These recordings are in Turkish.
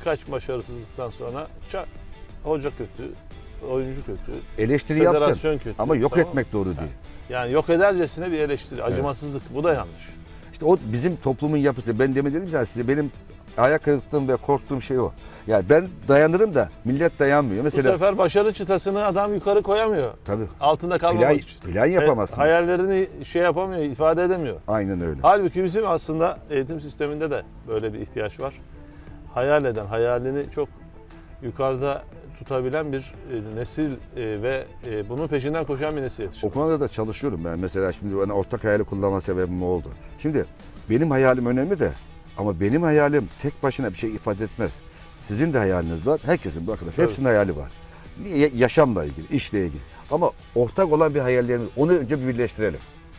birkaç başarısızlıktan sonra hoca kötü, oyuncu kötü, Eleştiri federasyon yapsın kötü. ama yok tamam. etmek doğru değil. Yani yok edercesine bir eleştiri, acımasızlık. Bu da yanlış. İşte o bizim toplumun yapısı. Ben demin dedim ya size, benim ayak kırıklığım ve korktuğum şey o. Yani ben dayanırım da millet dayanmıyor. Mesela Bu sefer başarı çıtasını adam yukarı koyamıyor. tabii. Altında kalmamak için. Plan yapamazsın. Hayallerini şey yapamıyor, ifade edemiyor. Aynen öyle. Halbuki bizim aslında eğitim sisteminde de böyle bir ihtiyaç var. Hayal eden, hayalini çok yukarıda tutabilen bir nesil ve bunun peşinden koşan bir nesil O yetişiyor. konuda da çalışıyorum ben. Mesela şimdi ben ortak hayali kullanma sebebim oldu. Şimdi benim hayalim önemli de ama benim hayalim tek başına bir şey ifade etmez. Sizin de hayaliniz var. Herkesin, bu arkadaş, hepsinin hayali var. Yaşamla ilgili, işle ilgili. Ama ortak olan bir hayallerimiz, onu önce bir birleştirelim.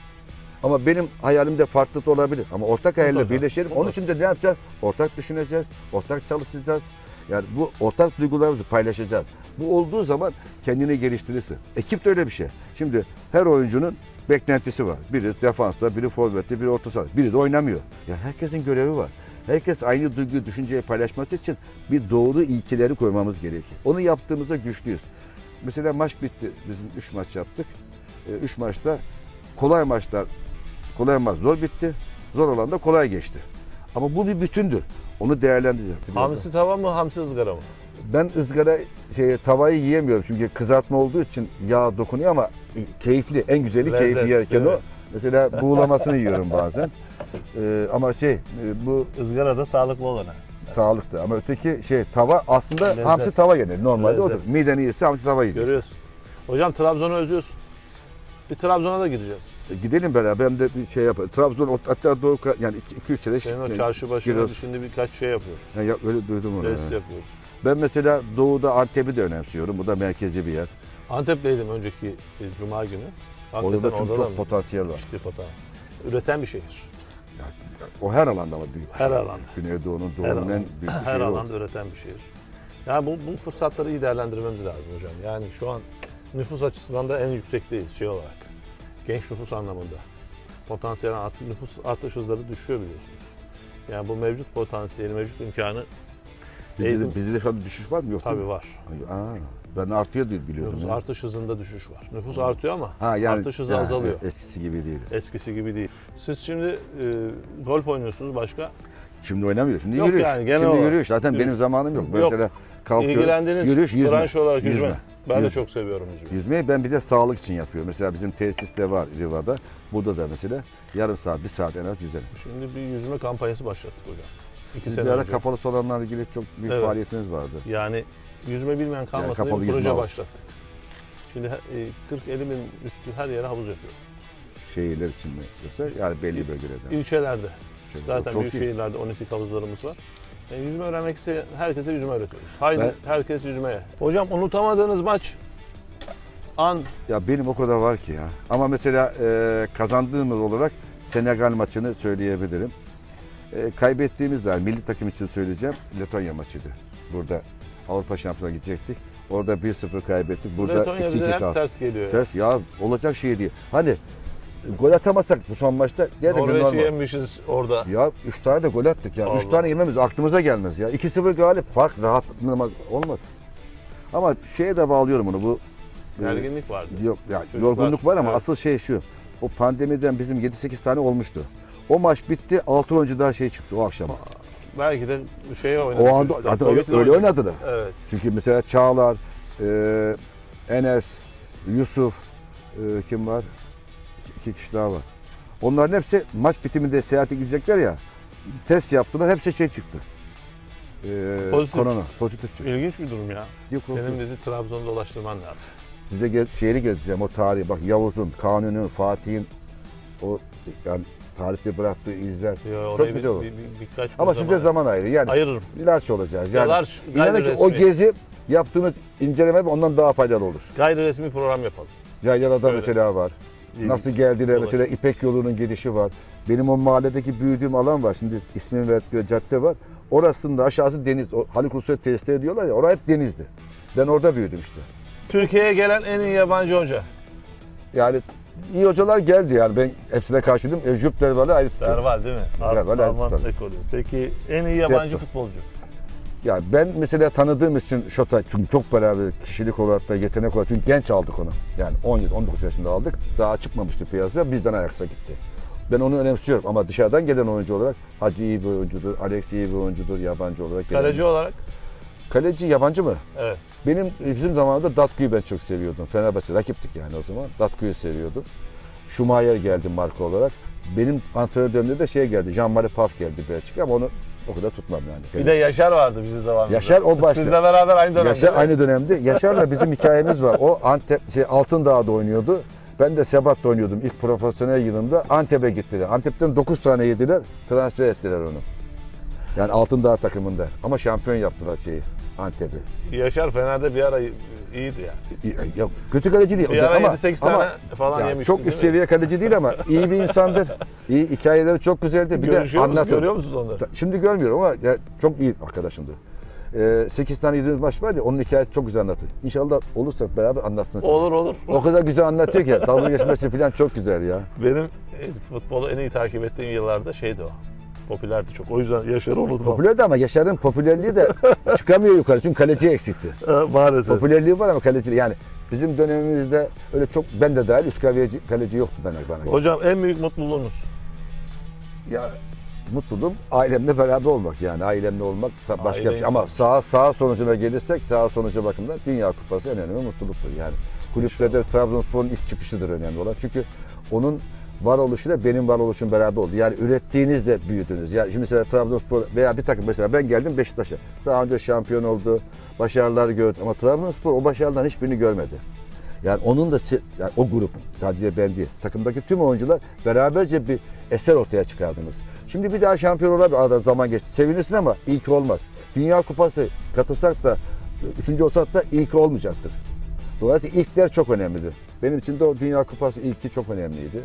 Ama benim hayalim de farklı da olabilir. Ama ortak hayalle birleşelim. Onun için de ne yapacağız? Ortak düşüneceğiz, ortak çalışacağız. Yani bu ortak duygularımızı paylaşacağız. Bu olduğu zaman kendini geliştirirsin. Ekip de öyle bir şey. Şimdi her oyuncunun beklentisi var. Biri defansta, biri forvette, biri orta saha. Biri de oynamıyor. Ya herkesin görevi var. Herkes aynı duyguyu, düşünceyi paylaşması için bir doğru ilkeleri koymamız gerekir. Onu yaptığımızda güçlüyüz. Mesela maç bitti. Bizim 3 maç yaptık. 3 maçta kolay maç zor bitti. Zor olan da kolay geçti. Ama bu bir bütündür. Onu değerlendireceğiz. Hamsi tava mı, hamsi ızgara mı? Ben ızgara tavayı yiyemiyorum çünkü kızartma olduğu için yağ dokunuyor ama keyifli, en güzeli Lezzet, keyifli yerken evet. o. Mesela buğulamasını yiyorum bazen. Ama bu Izgara da sağlıklı olana. sağlıklı ama öteki tava aslında Lezzet. hamsi tava yenir. Normalde Lezzet. odur. Miden iyiyse hamsi tava yiyeceksin. Görüyorsun. Hocam Trabzon'u özlüyorsun. Bir Trabzon'a da gideceğiz. Gidelim beraber, hem de bir şey yapalım. Trabzon hatta Doğu, yani 2-3 sene. Senin o çarşı başına şimdi birkaç şey yapıyoruz. Öyle duydum onu. Test yapıyoruz. Ben mesela Doğu'da Antep'i de önemsiyorum. Bu da merkezi bir yer. Antep'teydim önceki cuma günü. Orada da çünkü çok mı? potansiyel var. İşte potansiyel. Üreten bir şehir. O her alanda ama büyük. Her alanda. Güneydoğu'nun, Her Doğu'nun en alanda, büyük bir her şeyi o. alanda üreten bir şehir. Yani bu fırsatları iyi değerlendirmemiz lazım hocam. Yani şu an nüfus açısından da en yüksekteyiz şey olarak. Genç nüfus anlamında. Potansiyel nüfus artış hızları düşüyor biliyorsunuz. Yani bu mevcut potansiyeli, mevcut imkanı Bizde şu an düşüş var mı? Yok tabii değil mi? var. Ben artıyor diye biliyordum. Nüfus artış hızında düşüş var. Nüfus artıyor ama yani, artış hızı azalıyor. Eskisi gibi değil. Eskisi gibi değil. Siz şimdi golf oynuyorsunuz başka? Şimdi oynamıyor. Şimdi Yok yürüyüş. yani, genel Şimdi olarak. yürüyüş. Zaten benim zamanım yok. Yok. Mesela kalkıyorum. İlgilendiğiniz Yürüyüş, branş olarak yüzme. Ben de Yüzme. çok seviyorum yüzmeyi. Yüzmeyi ben bir de sağlık için yapıyorum. Mesela bizim tesiste var Riva'da. Burada da mesela yarım saat, bir saat en az yüzerim. Şimdi bir yüzme kampanyası başlattık hocam. 2 Biz sene bir ara önce. kapalı salonlarla ilgili çok büyük Evet. faaliyetiniz vardı. Yani yüzme bilmeyen kalmasın diye kapalı bir yüzme proje havuz. başlattık. Şimdi 40-50 bin üstü her yere havuz yapıyor. Şehirler için mi yoksa yani belli bölgelerde? İlçelerde. Zaten Çok büyük iyi. şehirlerde olimpik havuzlarımız var. Yüzme öğrenmek isteyen herkese yüzme öğretiyoruz. Haydi herkes yüzmeye. Hocam unutamadığınız maç, an. Ya benim o kadar var ki ya. Ama mesela kazandığımız olarak Senegal maçını söyleyebilirim. Kaybettiğimiz var. Milli takım için söyleyeceğim. Letonya maçıydı. Burada Avrupa Şampiyonası'na gidecektik. Orada 1-0 kaybettik. Burada Letonya 2-2 bize hep kaldı. ters geliyor. Ters ya, olacak şey değil. Hani gol atamasak bu son maçta Norveç'i yenmişiz orada. Ya 3 tane de gol attık ya. 3 tane yememiz aklımıza gelmez ya. 2-0 galip, fark rahatlamak olmadı. Ama şeye de bağlıyorum onu, bu Gerginlik vardı. Yok ya, Çocuklar, yorgunluk var ama evet. asıl şey şu. O pandemiden bizim 7-8 tane olmuştu. O maç bitti, 6 oyuncu daha çıktı o akşam. Belki de şeye oynadı. O anda öyle oynadılar. Evet. Çünkü mesela Çağlar, Enes, Yusuf, kim var? 2 kişi daha var. Onların hepsi maç bitiminde seyahate gidecekler ya. Test yaptılar, hepsi çıktı. Korona, pozitif çıktı. İlginç bir durum ya. Yok, Senin bizi Trabzon'da dolaştırman lazım. Size şehri gezeceğim, o tarihi. Bak Yavuz'un, Kanuni'nin, Fatih'in o yani tarihte bıraktığı izler. Çok güzel olur. Birkaç Ama size zaman ayırın. Yani ayırırım. larç olacağız. Yani Larç, inanın ki o gezi yaptığınız inceleme ondan daha faydalı olur. Gayri resmi program yapalım. Yaylada Öyle. mesela var. Nasıl geldiler mesela, İpek yolunun gelişi var. Benim o mahalledeki büyüdüğüm alan var. Şimdi ismini verdikleri cadde var. Orasında aşağısı deniz. O Haluk Rusya testleri diyorlar ya, orası hep denizdi. Ben orada büyüdüm işte. Türkiye'ye gelen en iyi yabancı hoca. Yani iyi hocalar geldi yani, ben hepsine karşıydım. Jüpiter var, ayrı tutuyorum. Derval değil mi? Derval ayrı Alman tutarım. ekolü. Peki en iyi yabancı futbolcu? Ya ben mesela tanıdığım için Şota, çünkü çok beraber kişilik olarak da yetenek olarak, çünkü genç aldık onu. Yani 17-19 yaşında aldık. Daha çıkmamıştı piyasaya, bizden Ajax'a gitti. Ben onu önemsiyorum ama dışarıdan gelen oyuncu olarak Hacı iyi bir oyuncudur, Alex iyi bir oyuncudur yabancı olarak. Kaleci olarak? Kaleci yabancı mı? Evet. Bizim zamanımda Datku'yu ben çok seviyordum. Fenerbahçe rakiptik yani o zaman. Datku'yu seviyordum. Schumacher geldi marka olarak. Benim antrenör döneminde de geldi. Jean-Marie Paf geldi Belçika ama onu o kadar tutmam yani. Bir de Yaşar vardı bizim zamanımızda. Yaşar o başta. Sizle beraber aynı dönemde. Yaşar aynı dönemde. Yaşar'la bizim hikayemiz var. O Altındağ'da oynuyordu. Ben de Sebat'ta oynuyordum ilk profesyonel yılımda. Antep'e gittiler. Antep'ten 9 tane yediler. Transfer ettiler onu. Yani Altındağ takımında. Ama şampiyon yaptılar Antep'i. Yaşar Fener'de bir ara iyiydi yani. Ya, kötü kaleci değil. Bir ara ama 7-8 tane falan ya, yemişti. çok üst seviye kaleci değil ama iyi bir insandır. İyi hikayeleri çok güzeldi. Bir de anlatır. Görüyor musunuz onları? Şimdi görmüyorum ama ya, çok iyi arkadaşımdı. 8 tane 7 maç var ya, onun hikayesi çok güzel anlatır. İnşallah olursak beraber anlatsınız. Olur. O kadar güzel anlatıyor ki dalga geçmesi falan çok güzel ya. Benim futbolu en iyi takip ettiğim yıllarda o. Popülerdi çok. O yüzden Yaşar'ı unutmam. Popülerdi ama Yaşar'ın popülerliği de çıkamıyor yukarı çünkü kaleci eksikti. Maalesef. Popülerliği var ama kaleci yani bizim dönemimizde öyle çok, ben de dahil üst kaleci yoktu bana. Hocam en büyük mutluluğunuz? Ya mutluluğum ailemle beraber olmak, yani ailemle olmak başka bir şey. Ama sağ sonucuna gelirsek, sağ sonucu bakımından Dünya Kupası en önemli mutluluktur. Yani kulüplerde Trabzonspor'un ilk çıkışıdır önemli olan. Çünkü onun varoluşuyla benim varoluşum beraber oldu. Yani ürettiğinizle büyüdünüz. Yani şimdi mesela Trabzonspor veya bir takım, mesela ben geldim Beşiktaş'a. Daha önce şampiyon oldu, başarılar gördü ama Trabzonspor o başarılardan hiçbirini görmedi. Yani onun da yani o grup, sadece ben değil, takımdaki tüm oyuncular beraberce bir eser ortaya çıkardınız. Şimdi bir daha şampiyon olabilir, arada zaman geçti. Sevinirsin ama ilk olmaz. Dünya Kupası katılsak da, 3. olsak da ilk olmayacaktır. Dolayısıyla ilkler çok önemlidir. Benim için de o Dünya Kupası ilki çok önemliydi.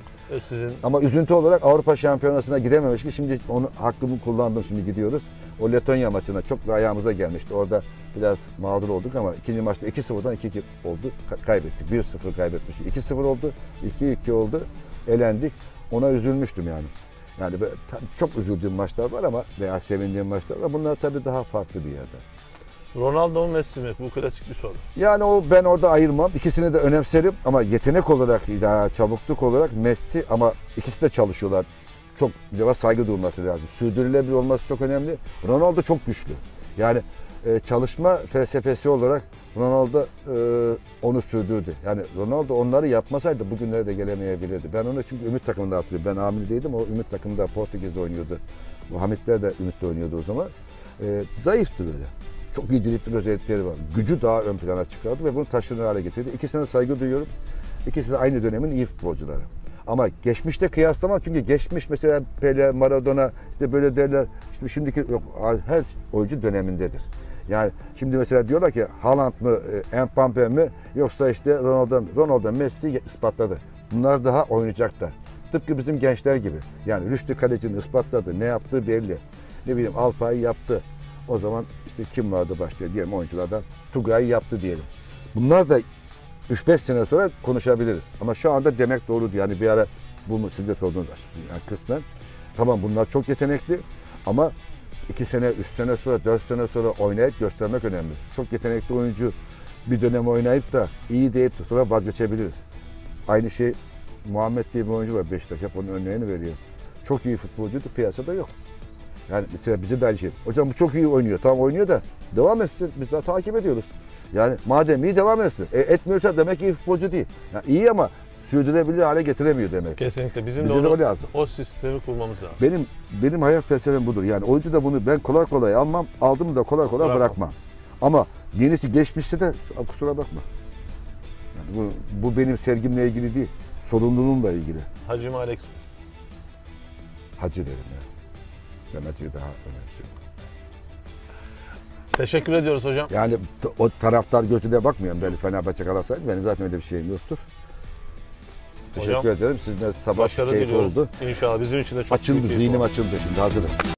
Ama üzüntü olarak Avrupa Şampiyonası'na gidememiş ki şimdi onu hakkımı kullandım, şimdi gidiyoruz. O Letonya maçına çok da ayağımıza gelmişti. Orada biraz mağdur olduk ama ikinci maçta 2-0'dan 2-2 oldu. Kaybettik. 1-0 kaybetmiştik. 2-0 oldu. 2-2 oldu. Elendik. Ona üzülmüştüm yani. Yani çok üzüldüğüm maçlar var ama veya sevindiğim maçlar var. Bunlar tabii daha farklı bir yerde. Ronaldo mu Messi mi? Bu klasik bir soru. Yani ben orada ayırmam. İkisini de önemserim ama yetenek olarak, çabukluk olarak Messi, ama ikisi de çalışıyorlar. Çok saygı duyulması lazım. Sürdürülebilir olması çok önemli. Ronaldo çok güçlü. Yani çalışma felsefesi olarak Ronaldo onu sürdürdü. Yani Ronaldo onları yapmasaydı bugünlere de gelemeyebilirdi. Ben onu çünkü Ümit takımında hatırlıyorum. Ben hamileydim. O Ümit takımında Portekiz'de oynuyordu. Bu Hamitler de Ümit'te oynuyordu o zaman. Zayıftı böyle. Çok iyi dripling özellikleri var. Gücü daha ön plana çıkardı ve bunu taşınır hale getirdi. İkisine saygı duyuyorum. İkisi de aynı dönemin iyi futbolcuları. Ama geçmişte kıyaslamam, çünkü geçmiş mesela Pele, Maradona, işte böyle derler. İşte şimdiki yok, her oyuncu dönemindedir. Yani şimdi mesela diyorlar ki Haaland mı, Mbappe mi, yoksa işte Ronaldo, Messi ispatladı. Bunlar daha oynayacaklar. Tıpkı bizim gençler gibi. Yani Rüştü kalecinin ispatladı. Ne yaptığı belli. Ne bileyim, Alpay yaptı. O zaman işte kim vardı başta diyelim oyunculardan? Tugay yaptı diyelim. Bunlar da 3-5 sene sonra konuşabiliriz. Ama şu anda demek doğru değil. Yani bir ara bunu siz de sordunuz yani kısmen. Tamam, bunlar çok yetenekli ama 2 sene, 3 sene sonra, 4 sene sonra oynayıp göstermek önemli. Çok yetenekli oyuncu bir dönem oynayıp da iyi deyip de sonra vazgeçebiliriz. Aynı şey Muhammed diye bir oyuncu var Beşiktaş. Hep onun örneğini veriyor. Çok iyi futbolcuydu, piyasada yok. Yani mesela bize de aynı şey. Hocam bu çok iyi oynuyor. Tamam oynuyor da devam etsin. Biz daha takip ediyoruz. Yani madem iyi, devam etsin. Etmiyorsa demek ki iyi futbolcu değil. Yani iyi ama sürdürülebilir hale getiremiyor demek. Kesinlikle. Bizim bize de onu, lazım. o sistemi kurmamız lazım. Benim hayat felsefem budur. Yani oyuncu da bunu ben kolay kolay almam. Aldım da kolay kolay bırakmam. Ama yenisi geçmişse de kusura bakma. Yani bu benim sevgimle ilgili değil. Sorumluluğumla ilgili. Hacı mı Alex mi? Hacı derim ya. Ben Hacı'yı daha önemsiyorum. Teşekkür ediyoruz hocam. Yani o taraftar gözüyle bakmıyorum. Ben Fenerbahçe Galatasaray, benim zaten öyle bir şeyim yoktur. Teşekkür ederim. Sizinle sabah başarı keyif diliyoruz. oldu. İnşallah bizim için de çok açıldı, zihnim açıldı şimdi, hazırım.